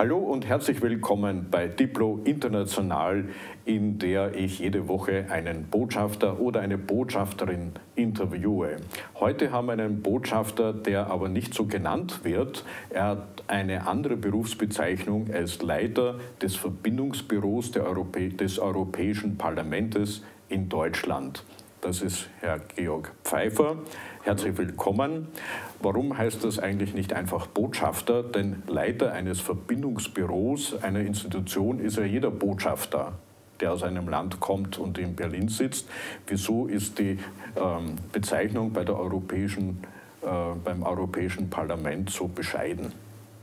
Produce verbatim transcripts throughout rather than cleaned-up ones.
Hallo und herzlich willkommen bei Diplo International, in der ich jede Woche einen Botschafter oder eine Botschafterin interviewe. Heute haben wir einen Botschafter, der aber nicht so genannt wird. Er hat eine andere Berufsbezeichnung. Er ist Leiter des Verbindungsbüros der Europä- des Europäischen Parlaments in Deutschland. Das ist Herr Georg Pfeiffer. Herzlich willkommen. Warum heißt das eigentlich nicht einfach Botschafter? Denn Leiter eines Verbindungsbüros einer Institution ist ja jeder Botschafter, der aus einem Land kommt und in Berlin sitzt. Wieso ist die ähm, Bezeichnung bei der Europäischen, äh, beim Europäischen Parlament so bescheiden?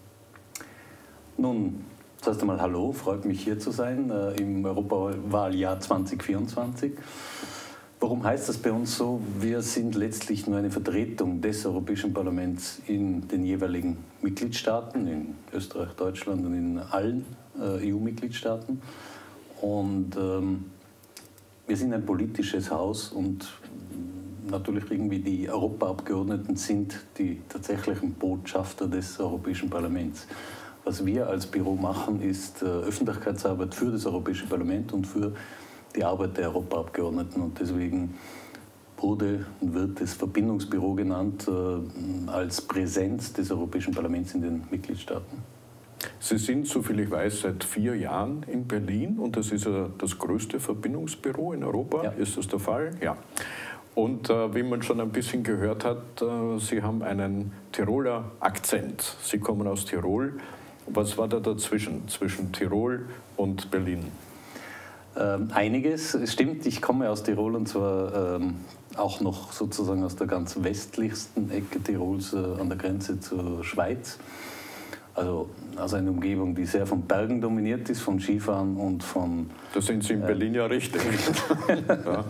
Nun, zuerst einmal hallo, freut mich hier zu sein äh, im Europawahljahr zwanzig vierundzwanzig. Warum heißt das bei uns so? Wir sind letztlich nur eine Vertretung des Europäischen Parlaments in den jeweiligen Mitgliedstaaten, in Österreich, Deutschland und in allen äh, E U-Mitgliedstaaten. Und ähm, wir sind ein politisches Haus und natürlich irgendwie die Europaabgeordneten sind die tatsächlichen Botschafter des Europäischen Parlaments. Was wir als Büro machen, ist äh, Öffentlichkeitsarbeit für das Europäische Parlament und für die Arbeit der Europaabgeordneten, und deswegen wurde und wird das Verbindungsbüro genannt äh, als Präsenz des Europäischen Parlaments in den Mitgliedstaaten. Sie sind, soviel ich weiß, seit vier Jahren in Berlin und das ist ja das größte Verbindungsbüro in Europa. Ja. Ist das der Fall? Ja. Und äh, wie man schon ein bisschen gehört hat, äh, Sie haben einen Tiroler Akzent. Sie kommen aus Tirol. Was war da dazwischen, zwischen Tirol und Berlin? Ähm, einiges, es stimmt, ich komme aus Tirol und zwar ähm, auch noch sozusagen aus der ganz westlichsten Ecke Tirols, äh, an der Grenze zur Schweiz. Also aus einer Umgebung, die sehr von Bergen dominiert ist, von Skifahren und von... Da sind Sie in äh, Berlin ja richtig. Ja.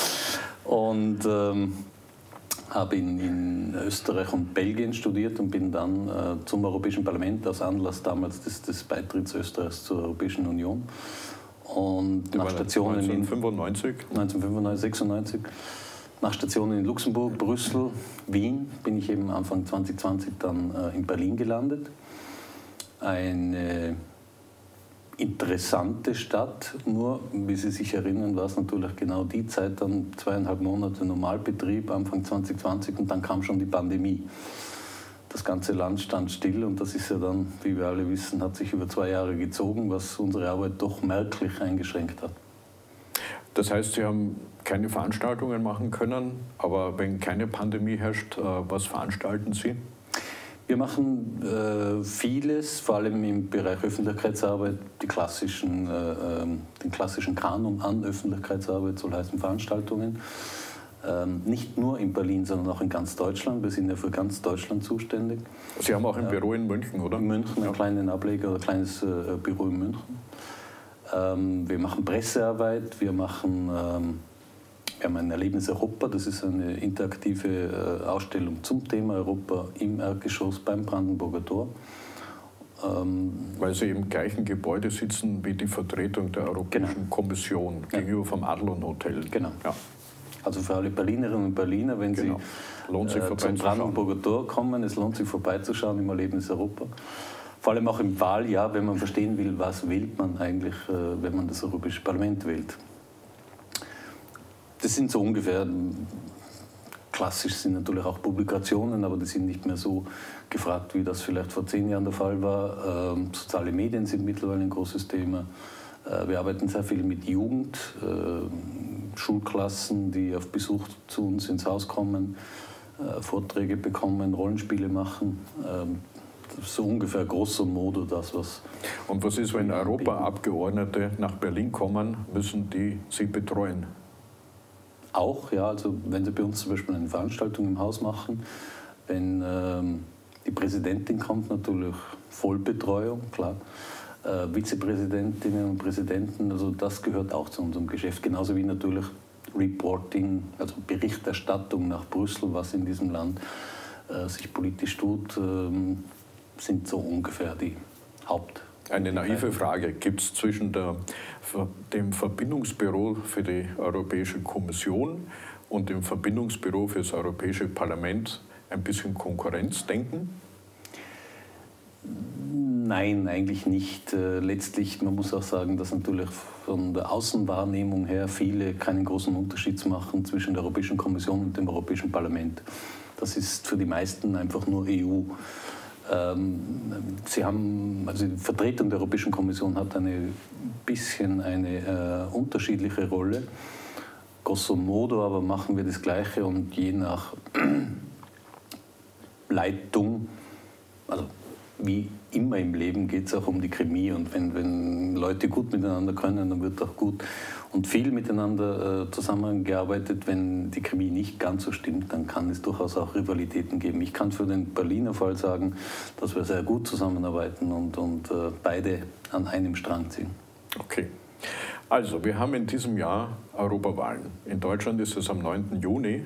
Und ähm, habe in, in Österreich und Belgien studiert und bin dann äh, zum Europäischen Parlament aus Anlass damals des, des Beitritts Österreichs zur Europäischen Union. Und nach Stationen neunzehnhundertfünfundneunzig? in neunzehnhundertfünfundneunzig, sechsundneunzig, nach Stationen in Luxemburg, Brüssel, Wien, bin ich eben Anfang zwanzig zwanzig dann äh, in Berlin gelandet. Eine interessante Stadt, nur, wie Sie sich erinnern, war es natürlich genau die Zeit, dann zweieinhalb Monate Normalbetrieb, Anfang zwanzig zwanzig, und dann kam schon die Pandemie. Das ganze Land stand still und das ist ja dann, wie wir alle wissen, hat sich über zwei Jahre gezogen, was unsere Arbeit doch merklich eingeschränkt hat. Das heißt, Sie haben keine Veranstaltungen machen können, aber wenn keine Pandemie herrscht, was veranstalten Sie? Wir machen äh, vieles, vor allem im Bereich Öffentlichkeitsarbeit, die klassischen, äh, den klassischen Kanon an Öffentlichkeitsarbeit, soll heißen Veranstaltungen. Ähm, nicht nur in Berlin, sondern auch in ganz Deutschland. Wir sind ja für ganz Deutschland zuständig. Sie haben auch ein äh, Büro in München, oder? In München, ja. Einen kleinen Ableger, ein kleines äh, Büro in München. Ähm, wir machen Pressearbeit, wir machen, ähm, wir haben ein Erlebnis Europa, das ist eine interaktive äh, Ausstellung zum Thema Europa im Erdgeschoss beim Brandenburger Tor. Ähm, Weil Sie im gleichen Gebäude sitzen wie die Vertretung der Europäischen genau. Kommission gegenüber vom Adlon Hotel. Genau. Ja. Also für alle Berlinerinnen und Berliner, wenn genau. Sie lohnt sich äh, zum Brandenburger Tor kommen, es lohnt sich vorbeizuschauen im Erlebnis Europa. Vor allem auch im Wahljahr, wenn man verstehen will, was wählt man eigentlich, äh, wenn man das Europäische Parlament wählt. Das sind so ungefähr, klassisch sind natürlich auch Publikationen, aber die sind nicht mehr so gefragt, wie das vielleicht vor zehn Jahren der Fall war. Ähm, soziale Medien sind mittlerweile ein großes Thema. Äh, wir arbeiten sehr viel mit Jugend. Äh, Schulklassen, die auf Besuch zu uns ins Haus kommen, äh, Vorträge bekommen, Rollenspiele machen. Ähm, so ungefähr grosso modo das, was... Und was ist, wenn Europaabgeordnete nach Berlin kommen, müssen die sie betreuen? Auch, ja. Also wenn Sie bei uns zum Beispiel eine Veranstaltung im Haus machen, wenn ähm, die Präsidentin kommt, natürlich Vollbetreuung, klar. Äh, Vizepräsidentinnen und Präsidenten, also das gehört auch zu unserem Geschäft, genauso wie natürlich Reporting, also Berichterstattung nach Brüssel, was in diesem Land äh, sich politisch tut, äh, sind so ungefähr die Haupt. Eine naive Frage, gibt es zwischen der, dem Verbindungsbüro für die Europäische Kommission und dem Verbindungsbüro für das Europäische Parlament ein bisschen Konkurrenzdenken? Nein, eigentlich nicht. Letztlich, man muss auch sagen, dass natürlich von der Außenwahrnehmung her viele keinen großen Unterschied machen zwischen der Europäischen Kommission und dem Europäischen Parlament. Das ist für die meisten einfach nur E U. Sie haben, also die Vertretung der Europäischen Kommission hat ein bisschen eine äh, unterschiedliche Rolle. Grosso modo aber machen wir das Gleiche und je nach Leitung, also wie immer im Leben geht es auch um die Chemie und wenn, wenn Leute gut miteinander können, dann wird auch gut und viel miteinander äh, zusammengearbeitet. Wenn die Chemie nicht ganz so stimmt, dann kann es durchaus auch Rivalitäten geben. Ich kann für den Berliner Fall sagen, dass wir sehr gut zusammenarbeiten und, und äh, beide an einem Strang ziehen. Okay. Also, wir haben in diesem Jahr Europawahlen. In Deutschland ist es am neunten Juni.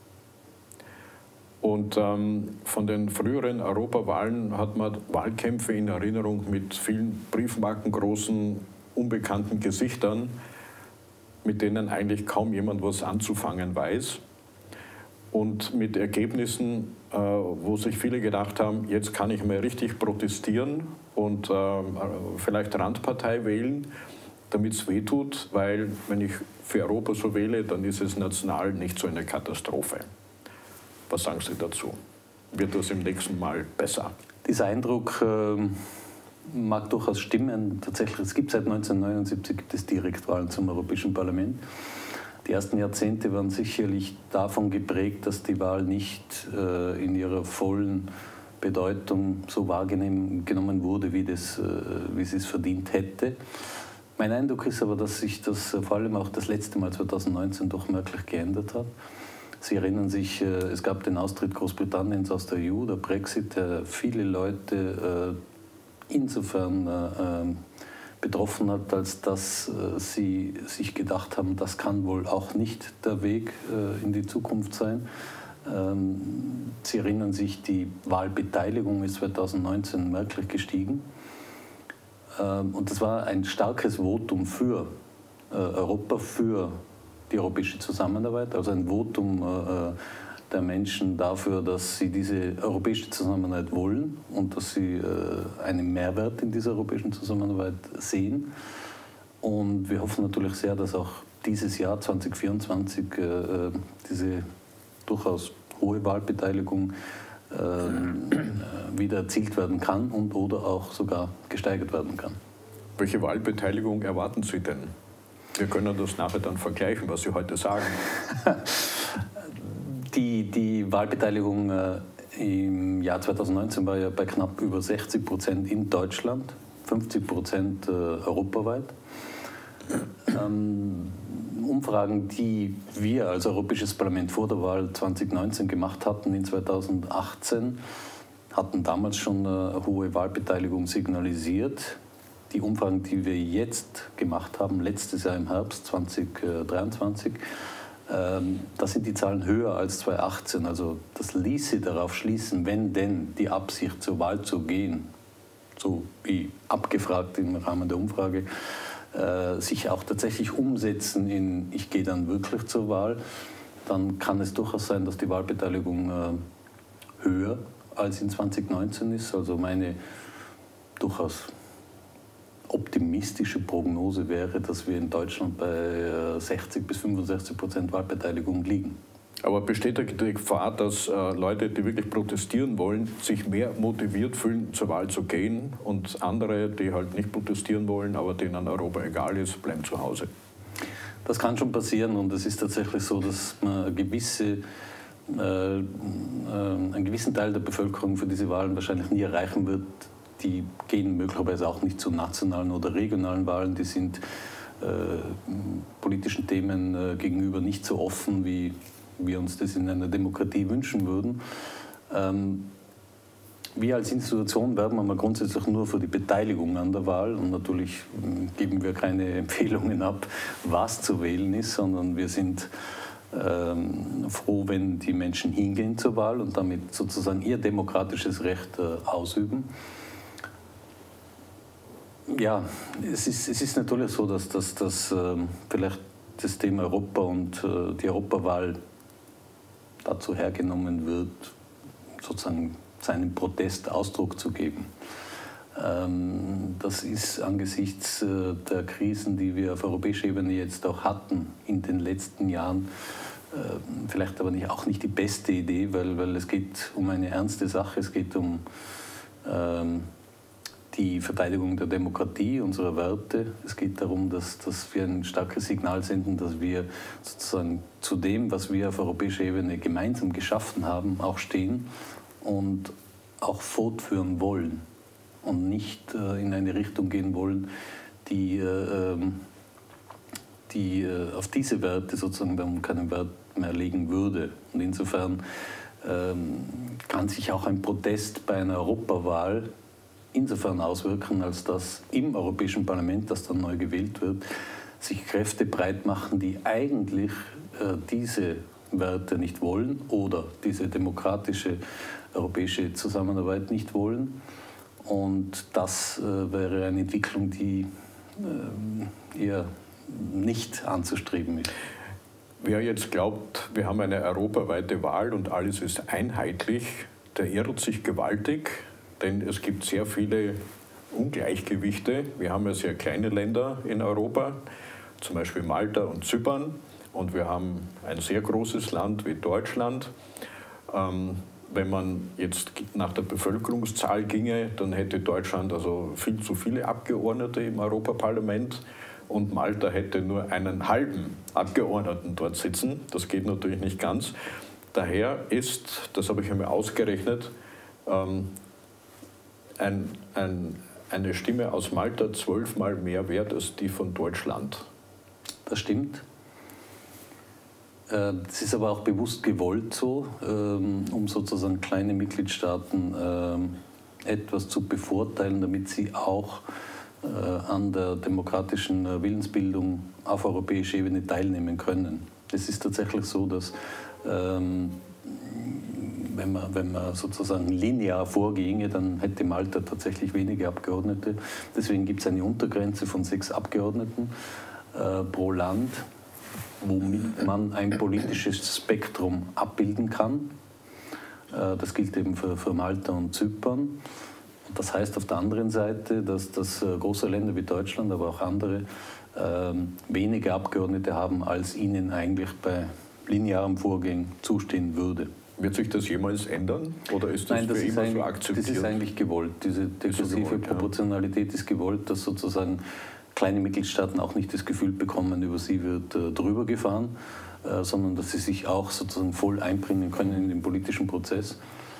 Und ähm, von den früheren Europawahlen hat man Wahlkämpfe in Erinnerung mit vielen briefmarkengroßen, unbekannten Gesichtern, mit denen eigentlich kaum jemand was anzufangen weiß. Und mit Ergebnissen, äh, wo sich viele gedacht haben, jetzt kann ich mal richtig protestieren und äh, vielleicht Randpartei wählen, damit es wehtut, weil wenn ich für Europa so wähle, dann ist es national nicht so eine Katastrophe. Was sagen Sie dazu? Wird das im nächsten Mal besser? Dieser Eindruck äh, mag durchaus stimmen. Tatsächlich, es gibt seit neunzehnhundertneunundsiebzig gibt es Direktwahlen zum Europäischen Parlament. Die ersten Jahrzehnte waren sicherlich davon geprägt, dass die Wahl nicht äh, in ihrer vollen Bedeutung so wahrgenommen wurde, wie, das, äh, wie sie es verdient hätte. Mein Eindruck ist aber, dass sich das äh, vor allem auch das letzte Mal zweitausendneunzehn doch merklich geändert hat. Sie erinnern sich, es gab den Austritt Großbritanniens aus der E U, der Brexit, der viele Leute insofern betroffen hat, als dass sie sich gedacht haben, das kann wohl auch nicht der Weg in die Zukunft sein. Sie erinnern sich, die Wahlbeteiligung ist zweitausendneunzehn merklich gestiegen. Und das war ein starkes Votum für Europa, für die europäische Zusammenarbeit, also ein Votum äh, der Menschen dafür, dass sie diese europäische Zusammenarbeit wollen und dass sie äh, einen Mehrwert in dieser europäischen Zusammenarbeit sehen. Und wir hoffen natürlich sehr, dass auch dieses Jahr zweitausendvierundzwanzig äh, diese durchaus hohe Wahlbeteiligung äh, wieder erzielt werden kann und oder auch sogar gesteigert werden kann. Welche Wahlbeteiligung erwarten Sie denn? Wir können das nachher dann vergleichen, was Sie heute sagen. Die, die Wahlbeteiligung äh, im Jahr zweitausendneunzehn war ja bei knapp über sechzig Prozent in Deutschland, fünfzig Prozent äh, europaweit. Ähm, Umfragen, die wir als Europäisches Parlament vor der Wahl zweitausendneunzehn gemacht hatten, in zweitausendachtzehn, hatten damals schon eine hohe Wahlbeteiligung signalisiert. Die Umfragen, die wir jetzt gemacht haben, letztes Jahr im Herbst zweitausenddreiundzwanzig, ähm, da sind die Zahlen höher als zweitausendachtzehn. Also das ließe darauf schließen, wenn denn die Absicht zur Wahl zu gehen, so wie abgefragt im Rahmen der Umfrage, äh, sich auch tatsächlich umsetzen in ich gehe dann wirklich zur Wahl, dann kann es durchaus sein, dass die Wahlbeteiligung äh, höher als in zweitausendneunzehn ist. Also meine durchaus optimistische Prognose wäre, dass wir in Deutschland bei sechzig bis fünfundsechzig Prozent Wahlbeteiligung liegen. Aber besteht da die Gefahr, dass äh, Leute, die wirklich protestieren wollen, sich mehr motiviert fühlen, zur Wahl zu gehen und andere, die halt nicht protestieren wollen, aber denen Europa egal ist, bleiben zu Hause? Das kann schon passieren und es ist tatsächlich so, dass man eine gewisse, äh, äh, einen gewissen Teil der Bevölkerung für diese Wahlen wahrscheinlich nie erreichen wird. Die gehen möglicherweise auch nicht zu nationalen oder regionalen Wahlen. Die sind äh, politischen Themen äh, gegenüber nicht so offen, wie wir uns das in einer Demokratie wünschen würden. Ähm, wir als Institution werben aber grundsätzlich nur für die Beteiligung an der Wahl und natürlich äh, geben wir keine Empfehlungen ab, was zu wählen ist, sondern wir sind ähm, froh, wenn die Menschen hingehen zur Wahl und damit sozusagen ihr demokratisches Recht äh, ausüben. Ja, es ist, es ist natürlich so, dass, dass, dass äh, vielleicht das Thema Europa und äh, die Europawahl dazu hergenommen wird, sozusagen seinem Protest Ausdruck zu geben. Das ist angesichts der Krisen, die wir auf europäischer Ebene jetzt auch hatten in den letzten Jahren, vielleicht aber nicht, auch nicht die beste Idee, weil, weil es geht um eine ernste Sache, es geht um ähm, die Verteidigung der Demokratie, unserer Werte. Es geht darum, dass, dass wir ein starkes Signal senden, dass wir sozusagen zu dem, was wir auf europäischer Ebene gemeinsam geschaffen haben, auch stehen und auch fortführen wollen und nicht äh, in eine Richtung gehen wollen, die, äh, die äh, auf diese Werte sozusagen dann keinen Wert mehr legen würde. Und insofern ähm, kann sich auch ein Protest bei einer Europawahl insofern auswirken, als dass im Europäischen Parlament, das dann neu gewählt wird, sich Kräfte breit machen, die eigentlich äh, diese Werte nicht wollen oder diese demokratische europäische Zusammenarbeit nicht wollen. Und das äh, wäre eine Entwicklung, die äh, eher nicht anzustreben ist. Wer jetzt glaubt, wir haben eine europaweite Wahl und alles ist einheitlich, der irrt sich gewaltig, denn es gibt sehr viele Ungleichgewichte. Wir haben ja sehr kleine Länder in Europa, zum Beispiel Malta und Zypern, und wir haben ein sehr großes Land wie Deutschland. Ähm, wenn man jetzt nach der Bevölkerungszahl ginge, dann hätte Deutschland also viel zu viele Abgeordnete im Europaparlament. Und Malta hätte nur einen halben Abgeordneten dort sitzen. Das geht natürlich nicht ganz. Daher ist, das habe ich einmal ausgerechnet, ähm, ein, ein, eine Stimme aus Malta zwölfmal mehr wert als die von Deutschland. Das stimmt. Es ist aber auch bewusst gewollt so, um sozusagen kleine Mitgliedstaaten etwas zu bevorteilen, damit sie auch an der demokratischen Willensbildung auf europäischer Ebene teilnehmen können. Es ist tatsächlich so, dass ähm, wenn, man, wenn man sozusagen linear vorginge, dann hätte Malta tatsächlich wenige Abgeordnete. Deswegen gibt es eine Untergrenze von sechs Abgeordneten äh, pro Land, womit man ein politisches Spektrum abbilden kann. Äh, das gilt eben für, für Malta und Zypern. Das heißt auf der anderen Seite, dass, dass große Länder wie Deutschland, aber auch andere, ähm, weniger Abgeordnete haben, als ihnen eigentlich bei linearem Vorgehen zustehen würde. Wird sich das jemals ändern? Oder ist das, Nein, das für ist immer so akzeptiert? Das ist eigentlich gewollt. Diese degressive gewollt, Proportionalität ja. ist gewollt, dass sozusagen kleine Mitgliedstaaten auch nicht das Gefühl bekommen, über sie wird äh, drüber gefahren, äh, sondern dass sie sich auch sozusagen voll einbringen können in den politischen Prozess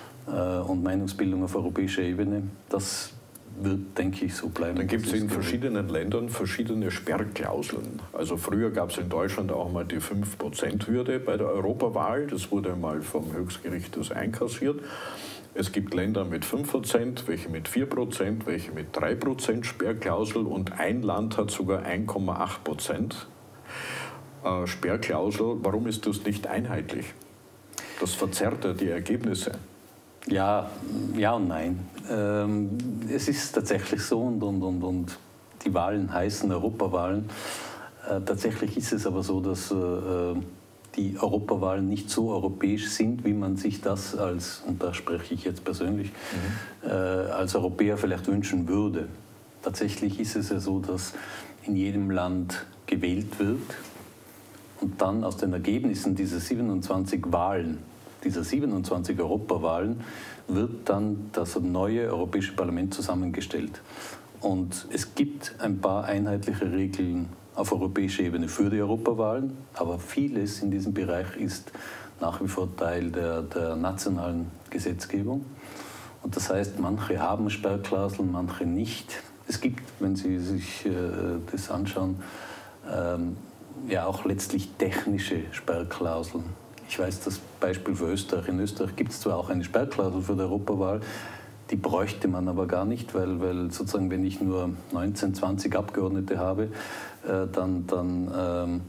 und Meinungsbildung auf europäischer Ebene. Das wird, denke ich, so bleiben. Dann gibt es in verschiedenen Ländern verschiedene Sperrklauseln. Also früher gab es in Deutschland auch mal die fünf Prozent Hürde bei der Europawahl. Das wurde mal vom Höchstgericht das einkassiert. Es gibt Länder mit fünf Prozent, welche mit vier Prozent, welche mit drei Prozent Sperrklausel, und ein Land hat sogar eins Komma acht Prozent äh, Sperrklausel. Warum ist das nicht einheitlich? Das verzerrt ja die Ergebnisse. Ja, ja und nein. Ähm, es ist tatsächlich so, und, und, und, und die Wahlen heißen Europawahlen. Äh, tatsächlich ist es aber so, dass äh, die Europawahlen nicht so europäisch sind, wie man sich das als, und da spreche ich jetzt persönlich, mhm. äh, als Europäer vielleicht wünschen würde. Tatsächlich ist es ja so, dass in jedem Land gewählt wird und dann aus den Ergebnissen dieser siebenundzwanzig Wahlen, dieser siebenundzwanzig Europawahlen, wird dann das neue Europäische Parlament zusammengestellt. Und es gibt ein paar einheitliche Regeln auf europäischer Ebene für die Europawahlen, aber vieles in diesem Bereich ist nach wie vor Teil der, der nationalen Gesetzgebung. Und das heißt, manche haben Sperrklauseln, manche nicht. Es gibt, wenn Sie sich äh, das anschauen, ähm, ja auch letztlich technische Sperrklauseln. Ich weiß das Beispiel für Österreich. In Österreich gibt es zwar auch eine Sperrklausel für die Europawahl, die bräuchte man aber gar nicht, weil, weil sozusagen, wenn ich nur neunzehn, zwanzig Abgeordnete habe, äh, dann, dann ähm,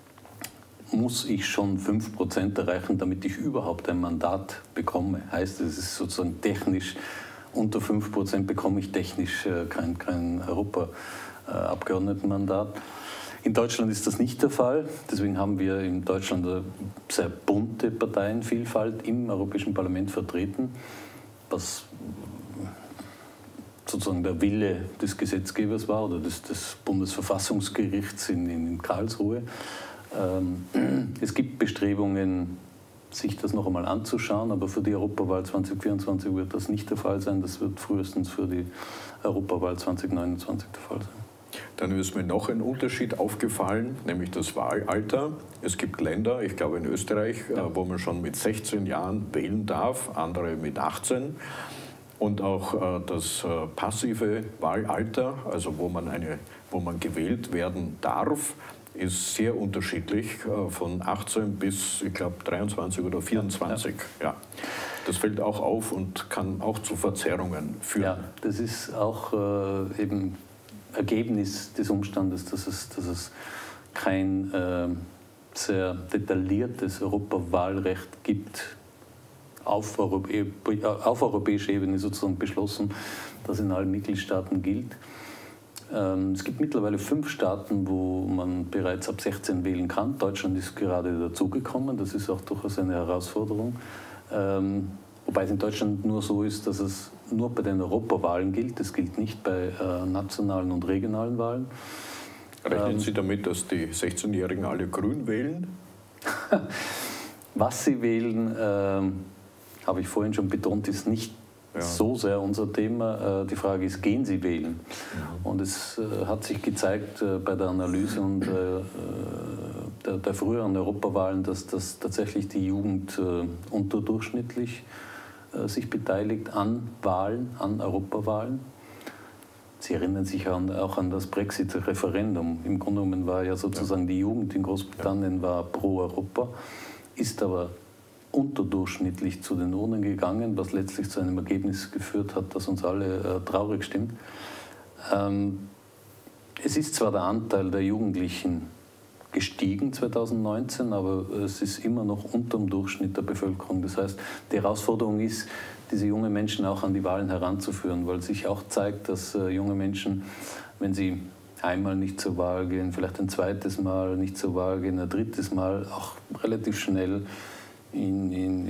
muss ich schon fünf Prozent erreichen, damit ich überhaupt ein Mandat bekomme. Heißt, es ist sozusagen technisch, unter fünf Prozent bekomme ich technisch äh, kein, kein Europaabgeordnetenmandat. In Deutschland ist das nicht der Fall. Deswegen haben wir in Deutschland eine sehr bunte Parteienvielfalt im Europäischen Parlament vertreten, was sozusagen der Wille des Gesetzgebers war oder des, des Bundesverfassungsgerichts in, in Karlsruhe. Ähm, es gibt Bestrebungen, sich das noch einmal anzuschauen, aber für die Europawahl zwanzig vierundzwanzig wird das nicht der Fall sein. Das wird frühestens für die Europawahl zwanzig neunundzwanzig der Fall sein. Dann ist mir noch ein Unterschied aufgefallen, nämlich das Wahlalter. Es gibt Länder, ich glaube in Österreich, ja. wo man schon mit sechzehn Jahren wählen darf, andere mit achtzehn. Und auch äh, das äh, passive Wahlalter, also wo man, eine, wo man gewählt werden darf, ist sehr unterschiedlich, äh, von achtzehn bis, ich glaube, dreiundzwanzig oder vierundzwanzig. Ja. Ja. Das fällt auch auf und kann auch zu Verzerrungen führen. Ja, das ist auch äh, eben Ergebnis des Umstandes, dass es, dass es kein äh, sehr detailliertes Europawahlrecht gibt, auf, Europä auf europäischer Ebene sozusagen beschlossen, das in allen Mitgliedstaaten gilt. Ähm, es gibt mittlerweile fünf Staaten, wo man bereits ab sechzehn wählen kann. Deutschland ist gerade dazugekommen, das ist auch durchaus eine Herausforderung. Ähm, wobei es in Deutschland nur so ist, dass es nur bei den Europawahlen gilt, das gilt nicht bei äh, nationalen und regionalen Wahlen. Rechnen ähm, Sie damit, dass die sechzehnjährigen alle grün wählen? Was sie wählen, ähm, habe ich vorhin schon betont, ist nicht ja. so sehr unser Thema. Äh, die Frage ist, gehen sie wählen? Ja. Und es äh, hat sich gezeigt äh, bei der Analyse und äh, der, der früheren Europawahlen, dass, dass tatsächlich die Jugend äh, unterdurchschnittlich äh, sich beteiligt an Wahlen, an Europawahlen. Sie erinnern sich an, auch an das Brexit-Referendum. Im Grunde genommen war ja sozusagen ja. die Jugend in Großbritannien war pro Europa, ist aber unterdurchschnittlich zu den Urnen gegangen, was letztlich zu einem Ergebnis geführt hat, das uns alle äh, traurig stimmt. Ähm, es ist zwar der Anteil der Jugendlichen gestiegen zweitausendneunzehn, aber es ist immer noch unter dem Durchschnitt der Bevölkerung. Das heißt, die Herausforderung ist, diese jungen Menschen auch an die Wahlen heranzuführen, weil sich auch zeigt, dass äh, junge Menschen, wenn sie einmal nicht zur Wahl gehen, vielleicht ein zweites Mal nicht zur Wahl gehen, ein drittes Mal auch relativ schnell in, in,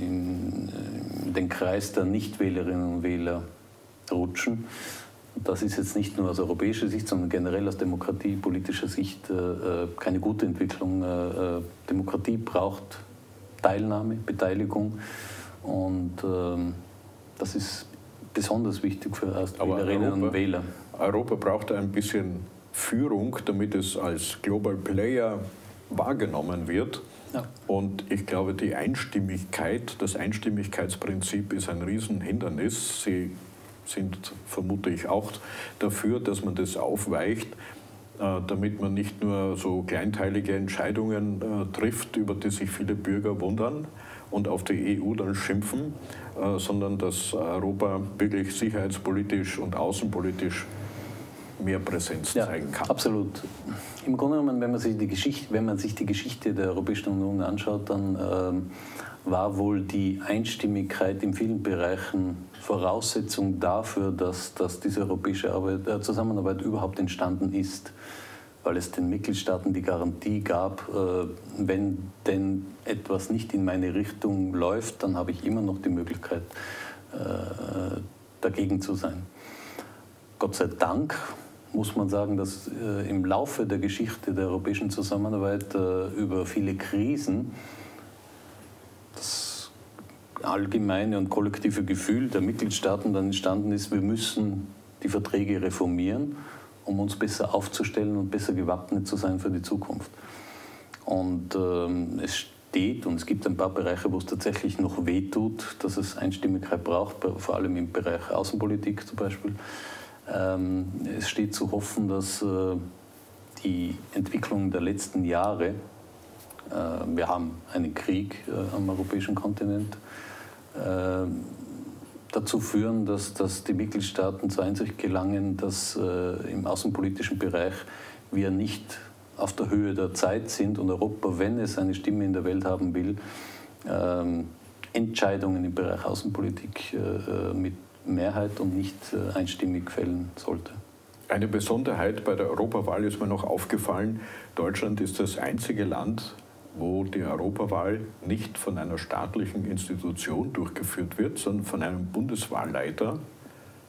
in den Kreis der Nichtwählerinnen und Wähler rutschen. Das ist jetzt nicht nur aus europäischer Sicht, sondern generell aus demokratiepolitischer Sicht äh, keine gute Entwicklung. Äh, Demokratie braucht Teilnahme, Beteiligung und äh, das ist besonders wichtig für Wählerinnen und Wähler. Europa braucht ein bisschen Führung, damit es als Global Player wahrgenommen wird. Ja. Und ich glaube, die Einstimmigkeit, das Einstimmigkeitsprinzip ist ein Riesenhindernis. Sie sind, vermute ich, auch dafür, dass man das aufweicht, äh, damit man nicht nur so kleinteilige Entscheidungen äh, trifft, über die sich viele Bürger wundern und auf die E U dann schimpfen, äh, sondern dass Europa wirklich sicherheitspolitisch und außenpolitisch mehr Präsenz ja, zeigen kann. Absolut. Im Grunde genommen, wenn man sich die Geschichte, wenn man sich die Geschichte der Europäischen Union anschaut, dann ähm, war wohl die Einstimmigkeit in vielen Bereichen Voraussetzung dafür, dass, dass diese europäische Arbeit, äh, Zusammenarbeit überhaupt entstanden ist, weil es den Mitgliedstaaten die Garantie gab, äh, wenn denn etwas nicht in meine Richtung läuft, dann habe ich immer noch die Möglichkeit, äh, dagegen zu sein. Gott sei Dank muss man sagen, dass äh, im Laufe der Geschichte der europäischen Zusammenarbeit äh, über viele Krisen das allgemeine und kollektive Gefühl der Mitgliedstaaten dann entstanden ist, wir müssen die Verträge reformieren, um uns besser aufzustellen und besser gewappnet zu sein für die Zukunft. Und ähm, es steht, und es gibt ein paar Bereiche, wo es tatsächlich noch wehtut, dass es Einstimmigkeit braucht, vor allem im Bereich Außenpolitik zum Beispiel. Ähm, es steht zu hoffen, dass äh, die Entwicklung der letzten Jahre, äh, wir haben einen Krieg äh, am europäischen Kontinent, äh, dazu führen, dass, dass die Mitgliedstaaten zur Einsicht gelangen, dass äh, im außenpolitischen Bereich wir nicht auf der Höhe der Zeit sind und Europa, wenn es eine Stimme in der Welt haben will, äh, Entscheidungen im Bereich Außenpolitik äh, mit Mehrheit und nicht äh, einstimmig fällen sollte. Eine Besonderheit bei der Europawahl ist mir noch aufgefallen. Deutschland ist das einzige Land, wo die Europawahl nicht von einer staatlichen Institution durchgeführt wird, sondern von einem Bundeswahlleiter,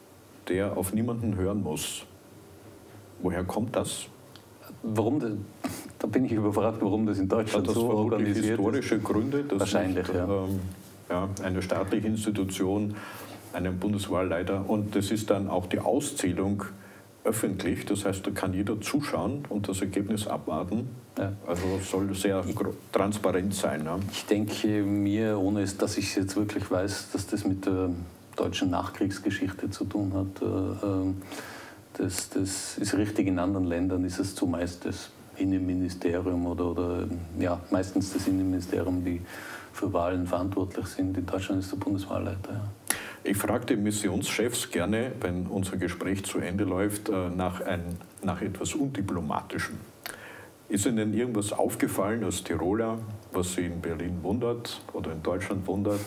der auf niemanden hören muss. Woher kommt das? Warum das, da bin ich überfragt, warum das in Deutschland Hat das so organisiert ist. historische Gründe, dass Wahrscheinlich, nicht, ja. ähm, ja, eine staatliche Institution einen Bundeswahlleiter, und das ist dann auch die Auszählung öffentlich, das heißt, da kann jeder zuschauen und das Ergebnis abwarten. Ja. Also soll sehr transparent sein. Ja. Ich denke mir, ohne es, dass ich jetzt wirklich weiß, dass das mit der deutschen Nachkriegsgeschichte zu tun hat, äh, das, das ist richtig, in anderen Ländern ist es zumeist das Innenministerium oder, oder ja, meistens das Innenministerium, die für Wahlen verantwortlich sind. In Deutschland ist der Bundeswahlleiter. Ja. Ich frage die Missionschefs gerne, wenn unser Gespräch zu Ende läuft, nach, ein, nach etwas Undiplomatischem. Ist Ihnen irgendwas aufgefallen als Tiroler, was Sie in Berlin wundert oder in Deutschland wundert?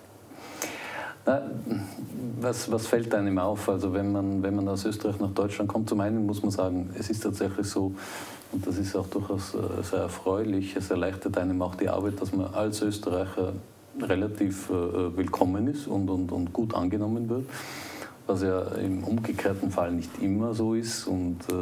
Na, was, was fällt einem auf? Also wenn man, wenn man aus Österreich nach Deutschland kommt, zum einen muss man sagen, es ist tatsächlich so, und das ist auch durchaus sehr erfreulich, es erleichtert einem auch die Arbeit, dass man als Österreicher relativ äh, willkommen ist und, und, und gut angenommen wird, was ja im umgekehrten Fall nicht immer so ist und äh,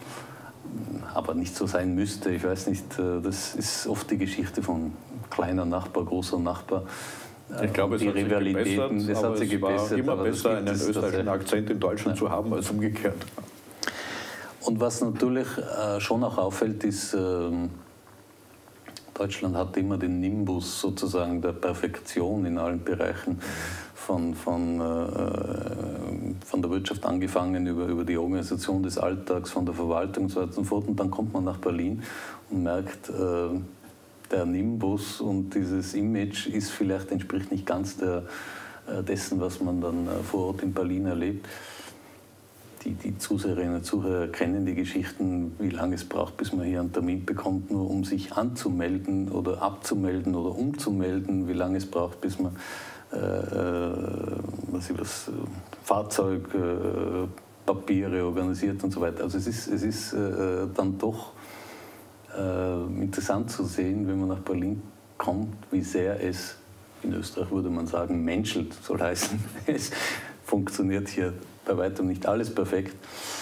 aber nicht so sein müsste. Ich weiß nicht, äh, das ist oft die Geschichte von kleiner Nachbar, großer Nachbar. Äh, ich glaube, es die hat sich Rivalitäten, gebessert, das hat sich es gebessert, war immer besser, einen es, österreichischen Akzent in Deutschland ja. zu haben, als umgekehrt. Und was natürlich äh, schon auch auffällt, ist, äh, Deutschland hat immer den Nimbus sozusagen der Perfektion in allen Bereichen, von, von, äh, von der Wirtschaft angefangen über, über die Organisation des Alltags, von der Verwaltung und so weiter und so fort. Und dann kommt man nach Berlin und merkt, äh, der Nimbus und dieses Image ist vielleicht, entspricht nicht ganz der, äh, dessen, was man dann äh, vor Ort in Berlin erlebt. Die, die Zuseherinnen und Zuhörer kennen die Geschichten, wie lange es braucht, bis man hier einen Termin bekommt, nur um sich anzumelden oder abzumelden oder umzumelden, wie lange es braucht, bis man äh, was ich was, Fahrzeugpapiere äh, organisiert und so weiter. Also es ist, es ist äh, dann doch äh, interessant zu sehen, wenn man nach Berlin kommt, wie sehr es, in Österreich würde man sagen, menschelt, soll heißen, es funktioniert hier bei weitem nicht alles perfekt.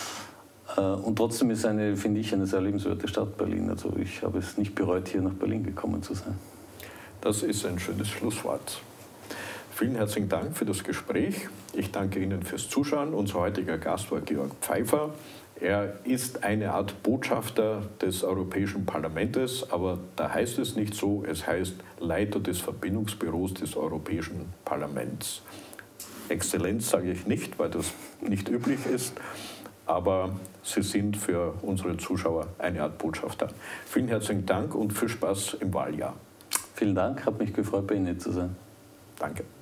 Und trotzdem ist eine, finde ich, eine sehr lebenswerte Stadt Berlin. Also ich habe es nicht bereut, hier nach Berlin gekommen zu sein. Das ist ein schönes Schlusswort. Vielen herzlichen Dank für das Gespräch. Ich danke Ihnen fürs Zuschauen. Unser heutiger Gast war Georg Pfeiffer. Er ist eine Art Botschafter des Europäischen Parlaments, aber da heißt es nicht so, es heißt Leiter des Verbindungsbüros des Europäischen Parlaments. Exzellenz sage ich nicht, weil das nicht üblich ist, aber Sie sind für unsere Zuschauer eine Art Botschafter. Vielen herzlichen Dank und viel Spaß im Wahljahr. Vielen Dank, hat mich gefreut, bei Ihnen zu sein. Danke.